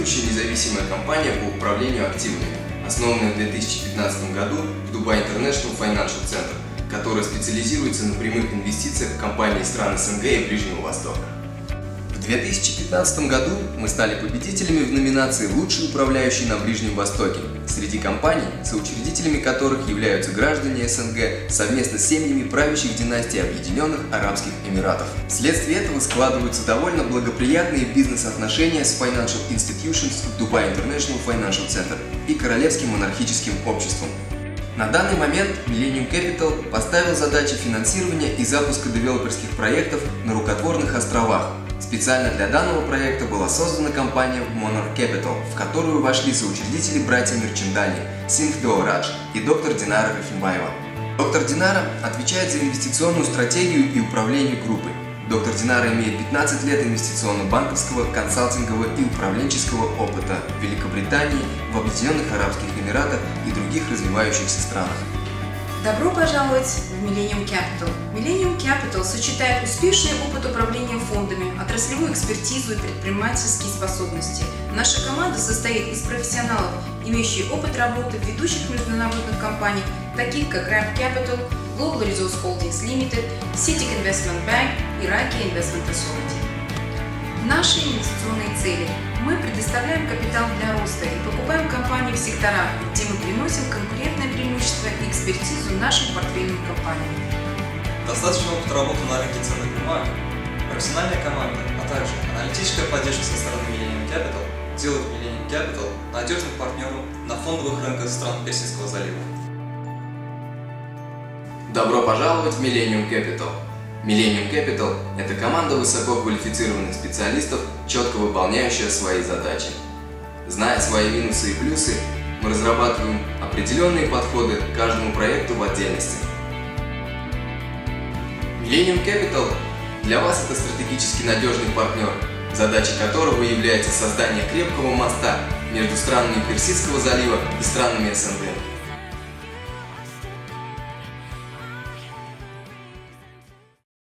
лидирующая независимая компания по управлению активами, основанная в 2015 году в Dubai International Financial Center, которая специализируется на прямых инвестициях в компании стран СНГ и Ближнего Востока. В 2015 году мы стали победителями в номинации «Лучший управляющий на Ближнем Востоке» среди компаний, соучредителями которых являются граждане СНГ совместно с семьями правящих династий Объединенных Арабских Эмиратов. Вследствие этого складываются довольно благоприятные бизнес-отношения с Financial Institutions Dubai International Financial Center и Королевским монархическим обществом. На данный момент Millennium Capital поставил задачи финансирования и запуска девелоперских проектов на рукотворных островах. Специально для данного проекта была создана компания Monarch Capital, в которую вошли соучредители братья Мирчандани, Сингх Деорадж и доктор Динара Рахимбаева. Доктор Динара отвечает за инвестиционную стратегию и управление группой. Доктор Динара имеет 15 лет инвестиционно-банковского, консалтингового и управленческого опыта в Великобритании, в Объединенных Арабских Эмиратах и других развивающихся странах. Добро пожаловать в Millennium Capital. Millennium Capital сочетает успешный опыт управления фондами, отраслевую экспертизу и предпринимательские способности. Наша команда состоит из профессионалов, имеющих опыт работы в ведущих международных компаниях, таких как Ramp Capital, Global Resource Holdings Limited, CITIC Investment Bank и Iraqi Investment Authority. Наши инвестиционные цели. Мы предоставляем капитал для роста и покупаем компании в секторах, где мы приносим конкурентное преимущество и экспертизу нашим портфельным компаниям. Достаточно опыта работы на рынке ценных бумаг, профессиональная команда, а также аналитическая поддержка со стороны Millennium Capital делают Millennium Capital надежным партнером на фондовых рынках стран Персидского залива. Добро пожаловать в Millennium Capital. Millennium Capital – это команда высококвалифицированных специалистов, четко выполняющая свои задачи. Зная свои минусы и плюсы, мы разрабатываем определенные подходы к каждому проекту в отдельности. Millennium Capital для вас это стратегически надежный партнер, задачей которого является создание крепкого моста между странами Персидского залива и странами СНГ.